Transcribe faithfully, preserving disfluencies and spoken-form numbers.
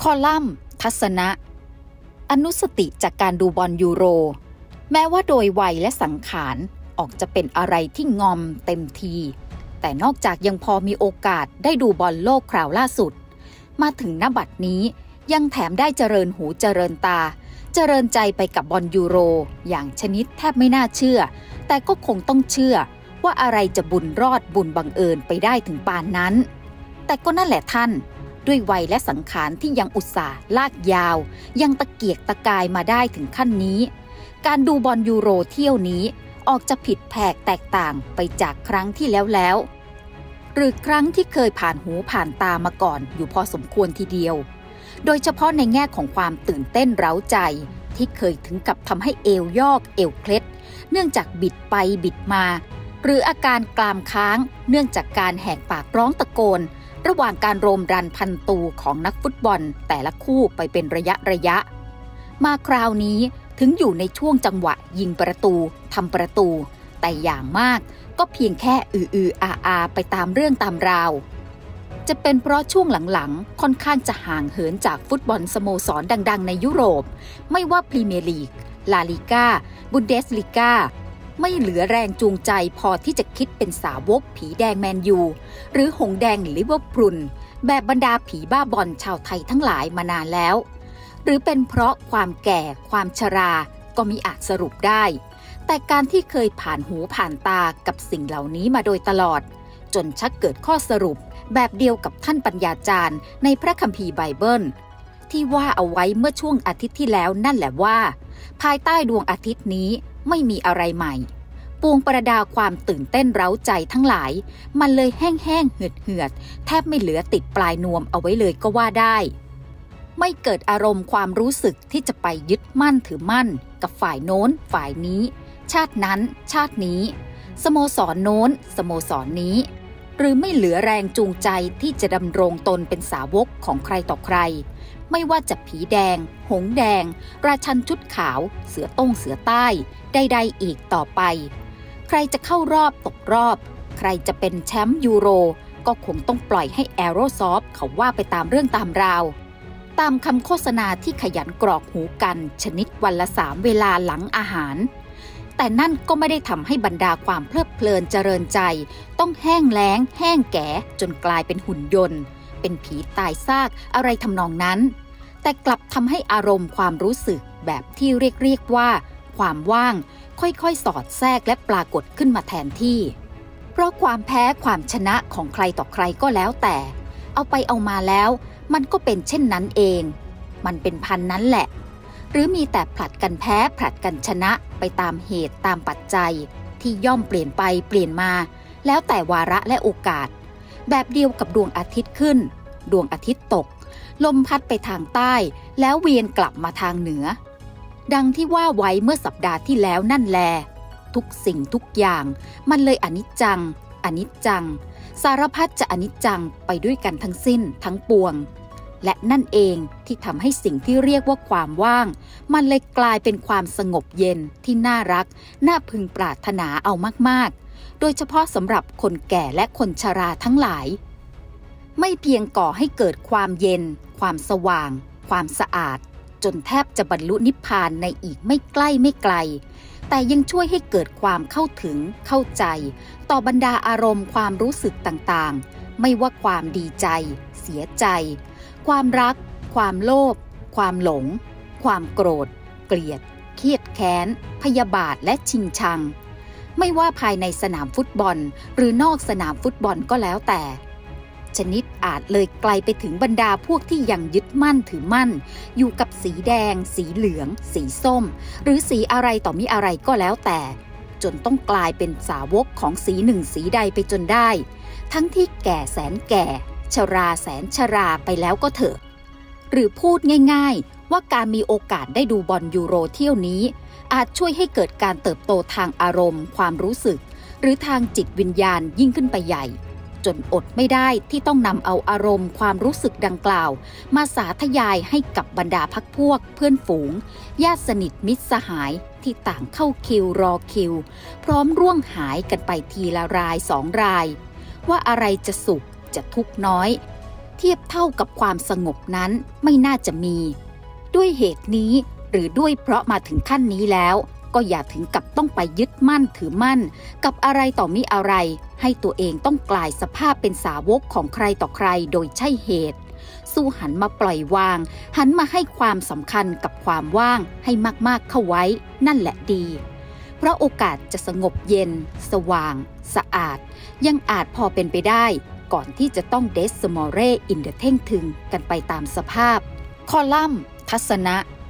คอลัมน์ทัศนะอนุสติจากการดูบอลยูโรแม้ว่าโดยวัยและสังขารออกจะเป็นอะไรที่งอมเต็มทีแต่นอกจากยังพอมีโอกาสได้ดูบอลโลกคราวล่าสุดมาถึงณบัดนี้ยังแถมได้เจริญหูเจริญตาเจริญใจไปกับบอลยูโรอย่างชนิดแทบไม่น่าเชื่อแต่ก็คงต้องเชื่อว่าอะไรจะบุญรอดบุญบังเอิญไปได้ถึงปานนั้นแต่ก็นั่นแหละท่านด้วยวัยและสังขารที่ยังอุตส่าห์ลากยาวยังตะเกียกตะกายมาได้ถึงขั้นนี้การดูบอลยูโรเที่ยวนี้ออกจะผิดแผกแตกต่างไปจากครั้งที่แล้วแล้วหรือครั้งที่เคยผ่านหูผ่านตามาก่อนอยู่พอสมควรทีเดียวโดยเฉพาะในแง่ของความตื่นเต้นเร้าใจที่เคยถึงกับทำให้เอวยอกเอวเคล็ดเนื่องจากบิดไปบิดมาหรืออาการกรามค้างเนื่องจากการแหกปากร้องตะโกนระหว่างการโรมรันพันตูของนักฟุตบอลแต่ละคู่ไปเป็นระยะระยะมาคราวนี้ถึงอยู่ในช่วงจังหวะยิงประตูทำประตูแต่อย่างมากก็เพียงแค่อืออืออาอาไปตามเรื่องตามราวจะเป็นเพราะช่วงหลังๆค่อนข้างจะห่างเหินจากฟุตบอลสโมสรดังๆในยุโรปไม่ว่าพรีเมียร์ลีกลาลิก้าบุนเดสลิก้าไม่เหลือแรงจูงใจพอที่จะคิดเป็นสาวกผีแดงแมนยูหรือหงแดงลิเวอร์พูลแบบบรรดาผีบ้าบอลชาวไทยทั้งหลายมานานแล้วหรือเป็นเพราะความแก่ความชราก็มิอาจสรุปได้แต่การที่เคยผ่านหูผ่านตากับสิ่งเหล่านี้มาโดยตลอดจนชักเกิดข้อสรุปแบบเดียวกับท่านปัญญาจารย์ในพระคัมภีร์ไบเบิลที่ว่าเอาไว้เมื่อช่วงอาทิตย์ที่แล้วนั่นแหละว่าภายใต้ดวงอาทิตย์นี้ไม่มีอะไรใหม่ปวงประดาความตื่นเต้นเร้าใจทั้งหลายมันเลยแห้งๆเหือดๆแทบไม่เหลือติดปลายนวมเอาไว้เลยก็ว่าได้ไม่เกิดอารมณ์ความรู้สึกที่จะไปยึดมั่นถือมั่นกับฝ่ายโน้นฝ่ายนี้ชาตินั้นชาตินี้สโมสรโน้นสโมสรนี้หรือไม่เหลือแรงจูงใจที่จะดำรงตนเป็นสาวกของใครต่อใครไม่ว่าจะผีแดงหงแดงราชันชุดขาวเสือต้งเสือใต้ใดๆอีกต่อไปใครจะเข้ารอบตกรอบใครจะเป็นแชมป์ยูโรก็คงต้องปล่อยให้แอโรซอฟเขาว่าไปตามเรื่องตามราวตามคำโฆษณาที่ขยันกรอกหูกันชนิดวันละสามเวลาหลังอาหารแต่นั่นก็ไม่ได้ทำให้บรรดาความเพลิดเพลินเจริญใจต้องแห้งแล้งแห้งแก่จนกลายเป็นหุ่นยนต์เป็นผีตายซากอะไรทำนองนั้นแต่กลับทำให้อารมณ์ความรู้สึกแบบที่เรียกเรียกว่าความว่างค่อยๆสอดแทรกและปรากฏขึ้นมาแทนที่เพราะความแพ้ความชนะของใครต่อใครก็แล้วแต่เอาไปเอามาแล้วมันก็เป็นเช่นนั้นเองมันเป็นพันนั้นแหละหรือมีแต่ผลัดกันแพ้ผลัดกันชนะไปตามเหตุตามปัจจัยที่ย่อมเปลี่ยนไปเปลี่ยนมาแล้วแต่วาระและโอกาสแบบเดียวกับดวงอาทิตย์ขึ้นดวงอาทิตย์ตกลมพัดไปทางใต้แล้วเวียนกลับมาทางเหนือดังที่ว่าไว้เมื่อสัปดาห์ที่แล้วนั่นแลทุกสิ่งทุกอย่างมันเลยอนิจจังอนิจจังสารพัดจะอนิจจังไปด้วยกันทั้งสิ้นทั้งปวงและนั่นเองที่ทำให้สิ่งที่เรียกว่าความว่างมันเลยกลายเป็นความสงบเย็นที่น่ารักน่าพึงปรารถนาเอามากๆโดยเฉพาะสำหรับคนแก่และคนชราทั้งหลายไม่เพียงก่อให้เกิดความเย็นความสว่างความสะอาดจนแทบจะบรรลุนิพพานในอีกไม่ใกล้ไม่ไกลแต่ยังช่วยให้เกิดความเข้าถึงเข้าใจต่อบรรดาอารมณ์ความรู้สึกต่างๆไม่ว่าความดีใจเสียใจความรักความโลภความหลงความโกรธเกลียดเครียดแค้นพยาบาทและชิงชังไม่ว่าภายในสนามฟุตบอลหรือนอกสนามฟุตบอลก็แล้วแต่ชนิดอาจเลยไกลไปถึงบรรดาพวกที่ยังยึดมั่นถือมั่นอยู่กับสีแดงสีเหลืองสีส้มหรือสีอะไรต่อมิอะไรก็แล้วแต่จนต้องกลายเป็นสาวกของสีหนึ่งสีใดไปจนได้ทั้งที่แก่แสนแก่ชราแสนชราไปแล้วก็เถอะหรือพูดง่ายๆว่าการมีโอกาสได้ดูบอลยูโรเที่ยวนี้อาจช่วยให้เกิดการเติบโตทางอารมณ์ความรู้สึกหรือทางจิตวิญญาณยิ่งขึ้นไปใหญ่จนอดไม่ได้ที่ต้องนำเอาอารมณ์ความรู้สึกดังกล่าวมาสาธยายให้กับบรรดาพรรคพวกเพื่อนฝูงญาติสนิทมิตรสหายที่ต่างเข้าคิวรอคิวพร้อมร่วงหายกันไปทีละรายสองรายว่าอะไรจะสุขจะทุกข์น้อยเทียบเท่ากับความสงบนั้นไม่น่าจะมีด้วยเหตุนี้หรือด้วยเพราะมาถึงขั้นนี้แล้วก็อย่าถึงกับต้องไปยึดมั่นถือมั่นกับอะไรต่อมิอะไรให้ตัวเองต้องกลายสภาพเป็นสาวกของใครต่อใครโดยใช่เหตุสู้หันมาปล่อยวางหันมาให้ความสำคัญกับความว่างให้มากๆเข้าไว้นั่นแหละดีเพราะโอกาสจะสงบเย็นสว่างสะอาดยังอาจพอเป็นไปได้ก่อนที่จะต้องเดสมอเรอินเดเท่งถึงกันไปตามสภาพคอลัมน์ทัศนะ